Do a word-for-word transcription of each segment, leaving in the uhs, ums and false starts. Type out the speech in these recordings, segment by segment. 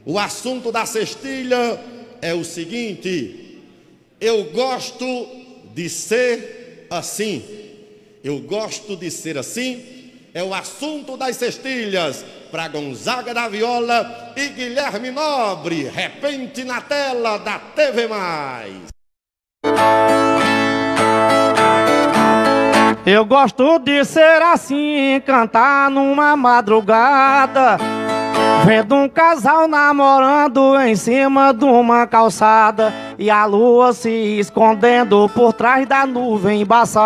O assunto da cestilha é o seguinte: eu gosto de ser assim. Eu gosto de ser assim. É o assunto das cestilhas para Gonzaga da Viola e Guilherme Nobre. Repente na tela da T V Mais. Eu gosto de ser assim, cantar numa madrugada, vendo um casal namorando em cima de uma calçada e a lua se escondendo por trás da nuvem embaçada.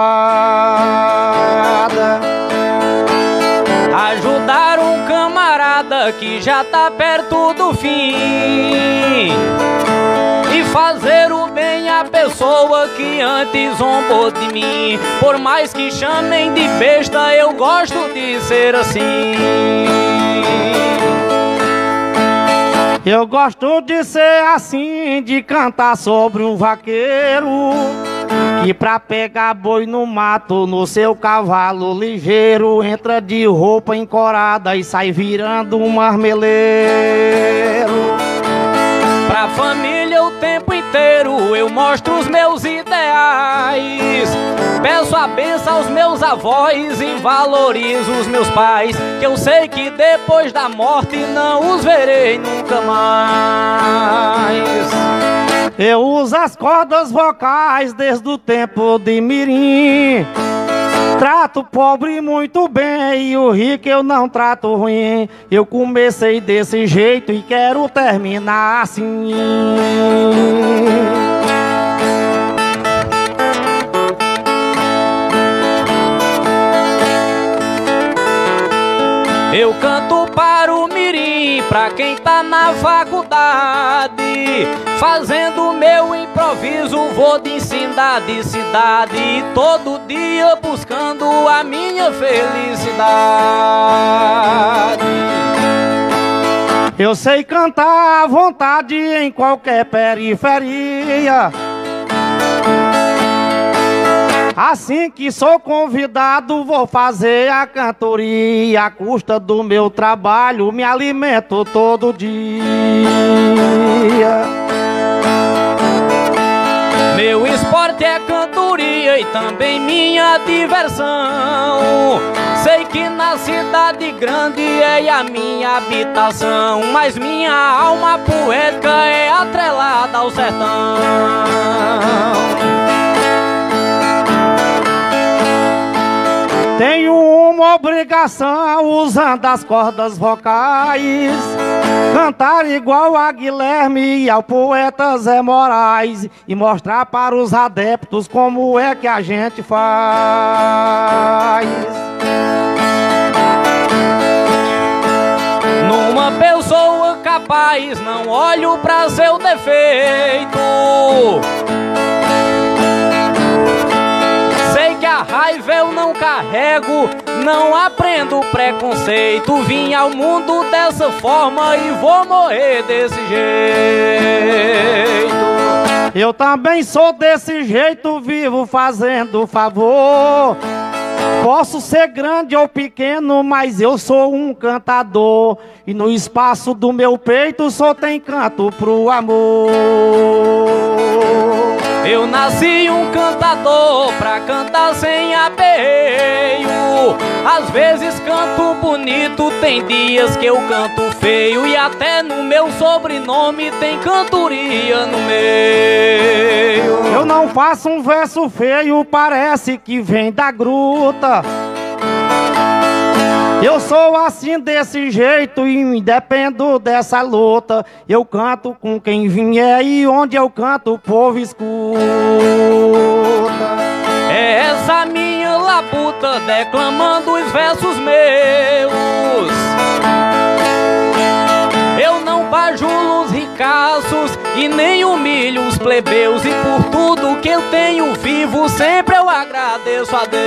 Ajudar um camarada que já tá perto do fim e fazer o bem à pessoa que antes zombou de mim. Por mais que chamem de besta, eu gosto de ser assim. Eu gosto de ser assim, de cantar sobre um vaqueiro que pra pegar boi no mato, no seu cavalo ligeiro, entra de roupa encorada e sai virando um marmeleiro. Pra família o tempo inteiro eu mostro os meus ideais, peço a benção aos meus avós e valorizo os meus pais, que eu sei que depois da morte não os verei nunca mais. Eu uso as cordas vocais desde o tempo de mirim, trato o pobre muito bem e o rico eu não trato ruim. Eu comecei desse jeito e quero terminar assim. Eu canto para o mirim, pra quem tá na faculdade, fazendo meu improviso, vou de cidade em cidade, todo dia buscando a minha felicidade. Eu sei cantar à vontade em qualquer periferia, assim que sou convidado, vou fazer a cantoria. À custa do meu trabalho, me alimento todo dia. Meu esporte é cantoria e também minha diversão. Sei que na cidade grande é a minha habitação, mas minha alma poética é atrelada ao sertão. Tenho uma obrigação usando as cordas vocais, cantar igual a Guilherme e ao poeta Zé Moraes, e mostrar para os adeptos como é que a gente faz. Numa pessoa capaz não olho pra seu defeito, sei que a raiva eu não carrego, não aprendo preconceito. Vim ao mundo dessa forma e vou morrer desse jeito. Eu também sou desse jeito, vivo fazendo favor. Posso ser grande ou pequeno, mas eu sou um cantador, e no espaço do meu peito só tem canto pro amor. Eu nasci um cantador pra cantar sem aperreio. Às vezes canto bonito, tem dias que eu canto feio, e até no meu sobrenome tem cantoria no meio. Eu não faço um verso feio, parece que vem da gruta. Eu sou assim desse jeito e me dependo dessa luta. Eu canto com quem vier e onde eu canto o povo escuta. É essa minha labuta declamando os versos meus. Eu não bajulo os ricaços e nem humilho os plebeus, e por tudo que eu tenho vivo sempre eu agradeço a Deus.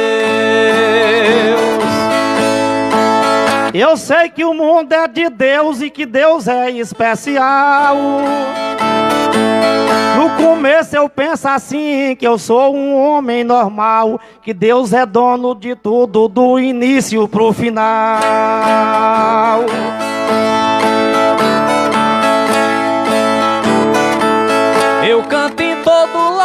Eu sei que o mundo é de Deus e que Deus é especial. No começo eu penso assim, que eu sou um homem normal, que Deus é dono de tudo, do início pro final.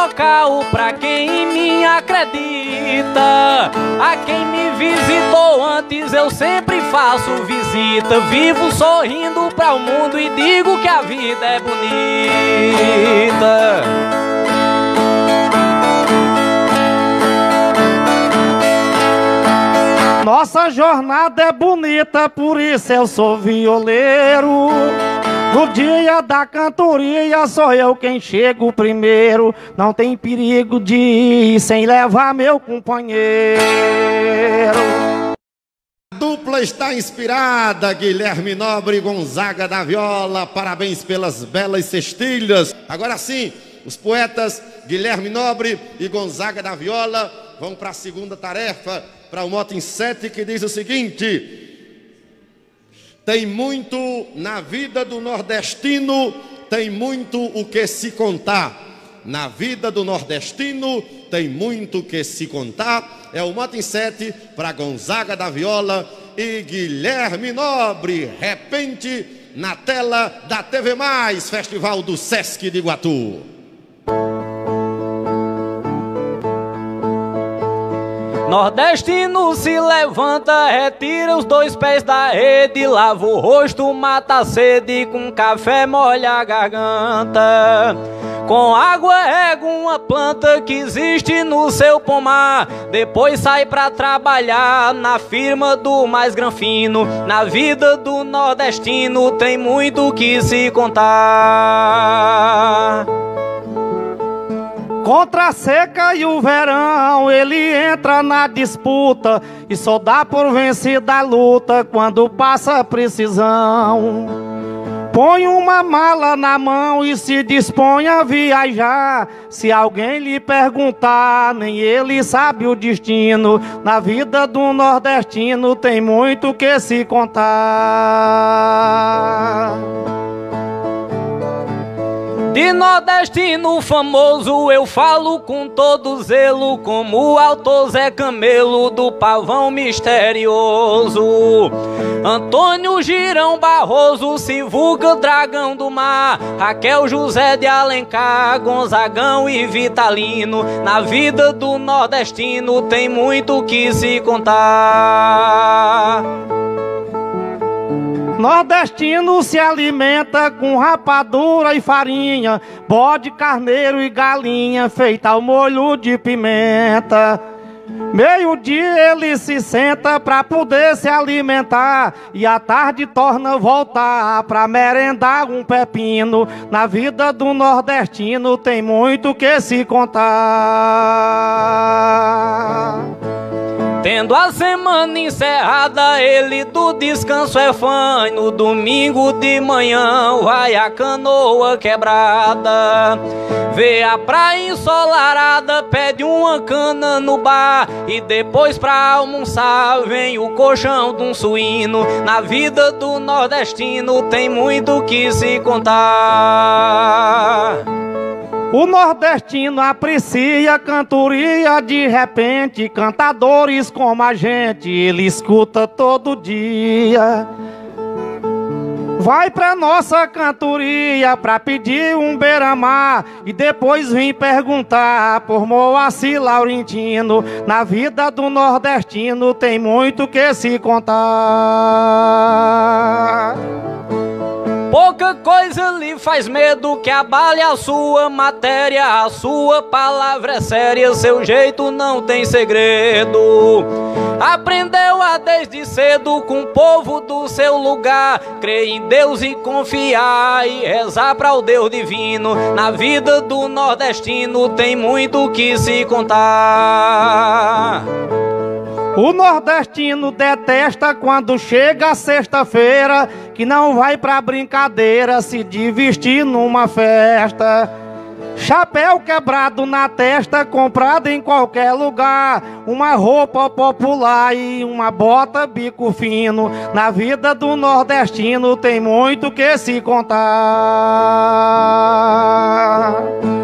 local pra quem em mim acredita. A quem me visitou antes eu sempre faço visita. Vivo sorrindo para o mundo e digo que a vida é bonita. Nossa jornada é bonita, por isso eu sou violeiro. No dia da cantoria sou eu quem chego primeiro. Não tem perigo de ir sem levar meu companheiro. A dupla está inspirada, Guilherme Nobre e Gonzaga da Viola. Parabéns pelas belas cestilhas. Agora sim, os poetas Guilherme Nobre e Gonzaga da Viola vão para a segunda tarefa, para o mote em sete, que diz o seguinte: tem muito na vida do nordestino, tem muito o que se contar. Na vida do nordestino tem muito o que se contar. É o mote em sete para Gonzaga da Viola e Guilherme Nobre. Repente na tela da T V Mais, Festival do Sesc de Iguatu. Nordestino se levanta, retira os dois pés da rede, lava o rosto, mata a sede, com café molha a garganta. Com água rega uma planta que existe no seu pomar, depois sai pra trabalhar na firma do mais granfino. Na vida do nordestino tem muito que se contar. Contra a seca e o verão ele entra na disputa e só dá por vencida a luta quando passa a precisão. Põe uma mala na mão e se dispõe a viajar. Se alguém lhe perguntar, nem ele sabe o destino. Na vida do nordestino tem muito que se contar. De nordestino famoso eu falo com todo zelo, como o autor Zé Camelo do Pavão Misterioso. Antônio Girão Barroso se vulga Dragão do Mar, Raquel José de Alencar, Gonzagão e Vitalino. Na vida do nordestino tem muito que se contar. Nordestino se alimenta com rapadura e farinha, bode, carneiro e galinha feita ao molho de pimenta. Meio-dia ele se senta pra poder se alimentar e à tarde torna voltar pra merendar um pepino. Na vida do nordestino tem muito que se contar. Tendo a semana encerrada, ele do descanso é fã. No domingo de manhã vai a canoa quebrada, vê a praia ensolarada, pede uma cana no bar e depois pra almoçar vem o colchão de um suíno. Na vida do nordestino tem muito que se contar. O nordestino aprecia a cantoria, de repente cantadores como a gente ele escuta todo dia. Vai pra nossa cantoria pra pedir um beira-mar e depois vem perguntar por Moacir Laurentino. Na vida do nordestino tem muito que se contar. Pouca coisa lhe faz medo que abale a sua matéria. A sua palavra é séria, seu jeito não tem segredo. Aprendeu a desde cedo com o povo do seu lugar, crer em Deus e confiar e rezar para o Deus divino. Na vida do nordestino tem muito que se contar. O nordestino detesta quando chega a sexta-feira, que não vai pra brincadeira se divertir numa festa. Chapéu quebrado na testa, comprado em qualquer lugar, uma roupa popular e uma bota bico fino. Na vida do nordestino tem muito que se contar.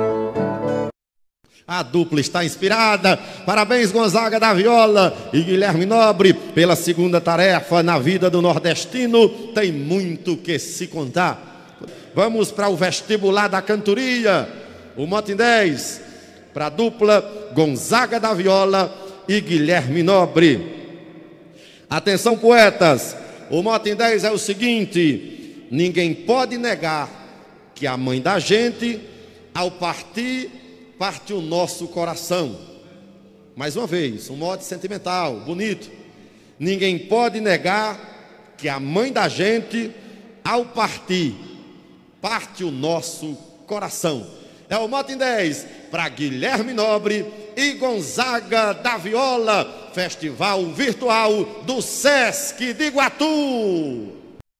A dupla está inspirada. Parabéns, Gonzaga da Viola e Guilherme Nobre, pela segunda tarefa. Na vida do nordestino tem muito que se contar. Vamos para o vestibular da cantoria. O mote em dez. para a dupla Gonzaga da Viola e Guilherme Nobre. Atenção, poetas, o mote em dez é o seguinte: ninguém pode negar que a mãe da gente, ao partir, parte o nosso coração. Mais uma vez, um mote sentimental, bonito. Ninguém pode negar que a mãe da gente, ao partir, parte o nosso coração. É o mote em dez para Guilherme Nobre e Gonzaga da Viola, Festival Virtual do Sesc de Iguatu.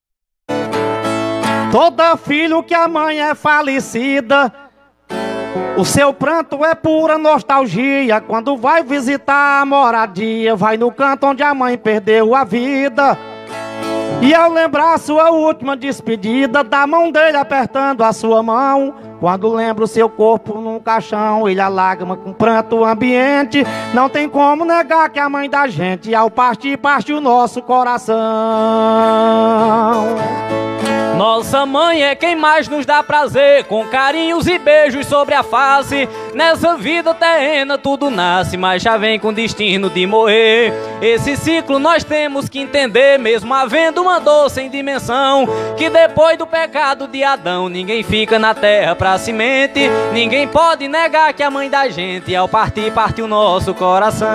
Todo filho que a mãe é falecida, o seu pranto é pura nostalgia. Quando vai visitar a moradia, vai no canto onde a mãe perdeu a vida. E ao lembrar sua última despedida, da mão dele apertando a sua mão, quando lembra o seu corpo num caixão, ele a lágrima com pranto ambiente. Não tem como negar que a mãe da gente, ao partir, parte o nosso coração. Nossa mãe é quem mais nos dá prazer, com carinhos e beijos sobre a face. Nessa vida terrena tudo nasce, mas já vem com destino de morrer. Esse ciclo nós temos que entender, mesmo havendo uma dor sem dimensão, que depois do pecado de Adão, ninguém fica na terra pra semente. Ninguém pode negar que a mãe da gente, ao partir, parte o nosso coração.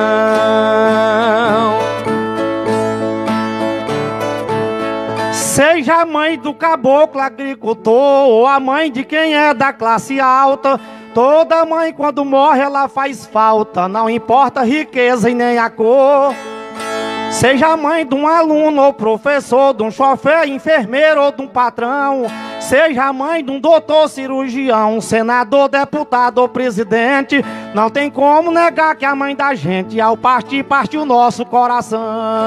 Seja a mãe do caboclo agricultor ou a mãe de quem é da classe alta, toda mãe quando morre ela faz falta, não importa a riqueza e nem a cor. Seja a mãe de um aluno ou professor, de um chofer, enfermeiro ou de um patrão, seja a mãe de um doutor cirurgião, senador, deputado ou presidente, não tem como negar que a mãe da gente, ao partir, parte o nosso coração.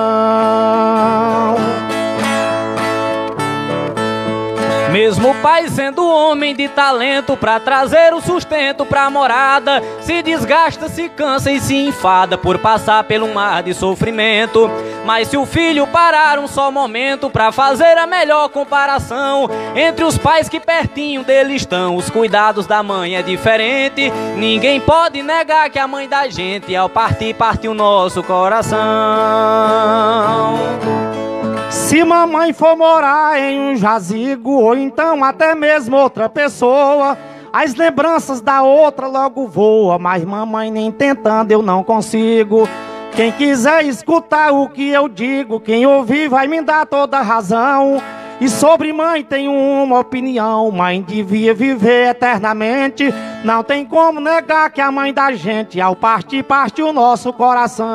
Mesmo o pai sendo homem de talento, pra trazer o sustento pra morada, se desgasta, se cansa e se enfada por passar pelo mar de sofrimento. Mas se o filho parar um só momento pra fazer a melhor comparação entre os pais que pertinho dele estão, os cuidados da mãe é diferente. Ninguém pode negar que a mãe da gente, ao partir, parte o nosso coração. Se mamãe for morar em um jazigo, ou então até mesmo outra pessoa, as lembranças da outra logo voam, mas mamãe nem tentando eu não consigo. Quem quiser escutar o que eu digo, quem ouvir vai me dar toda a razão. E sobre mãe tenho uma opinião: mãe devia viver eternamente. Não tem como negar que a mãe da gente, ao partir, parte o nosso coração.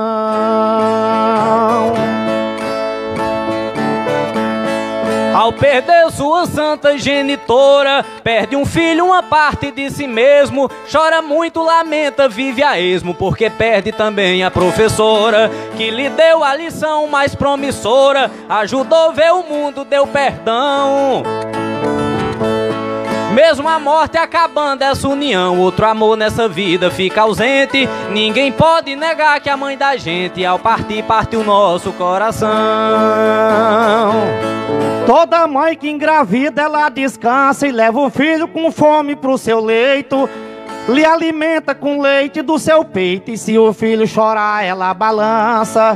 Ao perder sua santa genitora, perde um filho, uma parte de si mesmo. Chora muito, lamenta, vive a esmo, porque perde também a professora que lhe deu a lição mais promissora, ajudou a ver o mundo, deu perdão. Mesmo a morte acabando essa união, outro amor nessa vida fica ausente. Ninguém pode negar que a mãe da gente, ao partir, parte o nosso coração. Toda mãe que engravida, ela descansa e leva o filho com fome pro seu leito, lhe alimenta com leite do seu peito, e se o filho chorar, ela balança.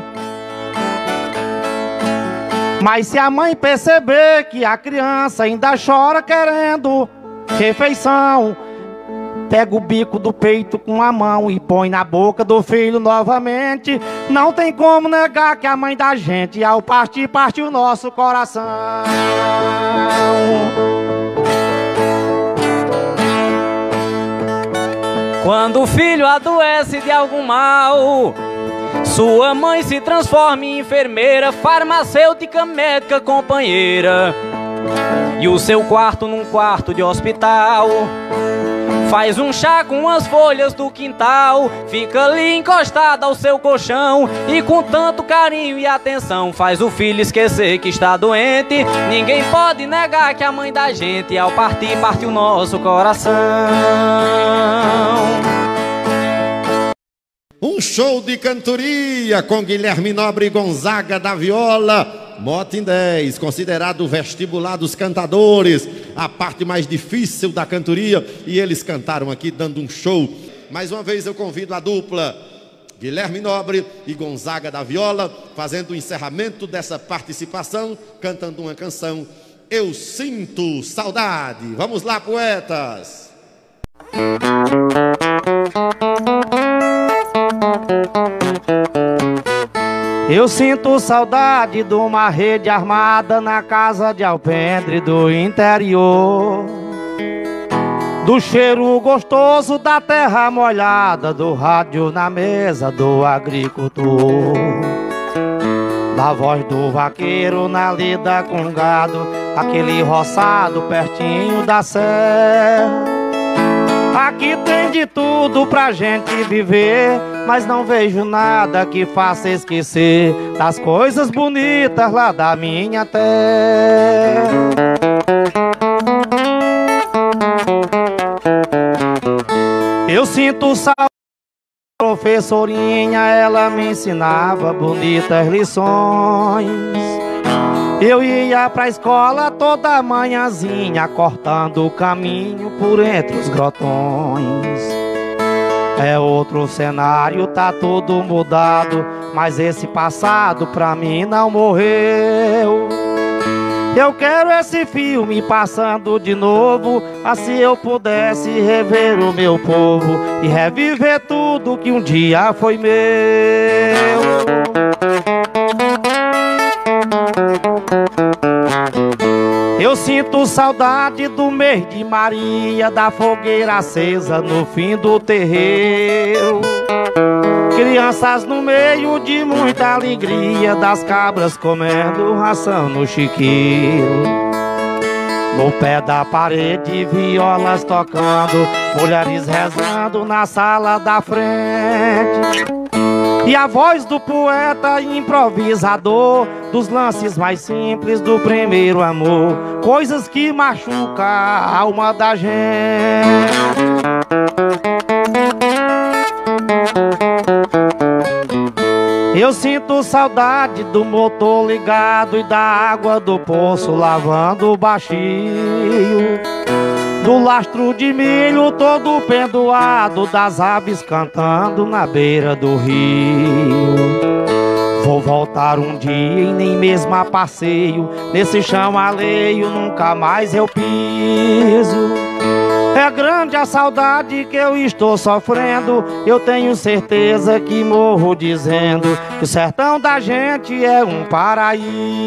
Mas se a mãe perceber que a criança ainda chora querendo refeição, pega o bico do peito com a mão e põe na boca do filho novamente. Não tem como negar que a mãe da gente, ao partir, parte o nosso coração. Quando o filho adoece de algum mal, sua mãe se transforma em enfermeira, farmacêutica, médica, companheira, e o seu quarto num quarto de hospital. Faz um chá com as folhas do quintal, fica ali encostada ao seu colchão, e com tanto carinho e atenção faz o filho esquecer que está doente. Ninguém pode negar que a mãe da gente, ao partir, parte o nosso coração. Um show de cantoria com Guilherme Nobre e Gonzaga da Viola. Mote em dez, considerado o vestibular dos cantadores, a parte mais difícil da cantoria, e eles cantaram aqui dando um show Mais uma vez eu convido a dupla Guilherme Nobre e Gonzaga da viola, fazendo o encerramento dessa participação, cantando uma canção, Eu Sinto Saudade. Vamos lá, poetas! Eu sinto saudade de uma rede armada na casa de alpendre do interior, do cheiro gostoso da terra molhada, do rádio na mesa do agricultor, da voz do vaqueiro na lida com gado, aquele roçado pertinho da serra. Aqui tem de tudo pra gente viver, mas não vejo nada que faça esquecer das coisas bonitas lá da minha terra. Eu sinto saudade da professorinha, ela me ensinava bonitas lições. Eu ia pra escola toda manhãzinha, cortando o caminho por entre os grotões. É outro cenário, tá tudo mudado, mas esse passado pra mim não morreu. Eu quero esse filme passando de novo, assim eu pudesse rever o meu povo e reviver tudo que um dia foi meu. Eu sinto saudade do mês de Maria, da fogueira acesa no fim do terreiro, crianças no meio de muita alegria, das cabras comendo ração no chiqueiro. No pé da parede, violas tocando, mulheres rezando na sala da frente, e a voz do poeta improvisador, dos lances mais simples do primeiro amor, coisas que machucam a alma da gente. Eu sinto saudade do motor ligado e da água do poço lavando o baixio, do lastro de milho todo pendoado, das aves cantando na beira do rio. Vou voltar um dia e nem mesmo a passeio, nesse chão alheio nunca mais eu piso. É grande a saudade que eu estou sofrendo, eu tenho certeza que morro dizendo que o sertão da gente é um paraíso.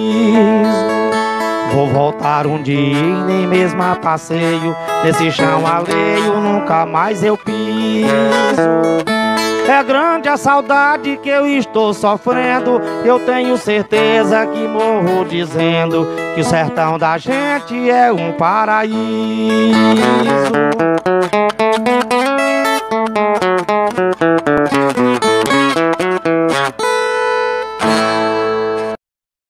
Vou voltar um dia e nem mesmo a passeio, nesse chão alheio nunca mais eu piso. É grande a saudade que eu estou sofrendo, eu tenho certeza que morro dizendo que o sertão da gente é um paraíso.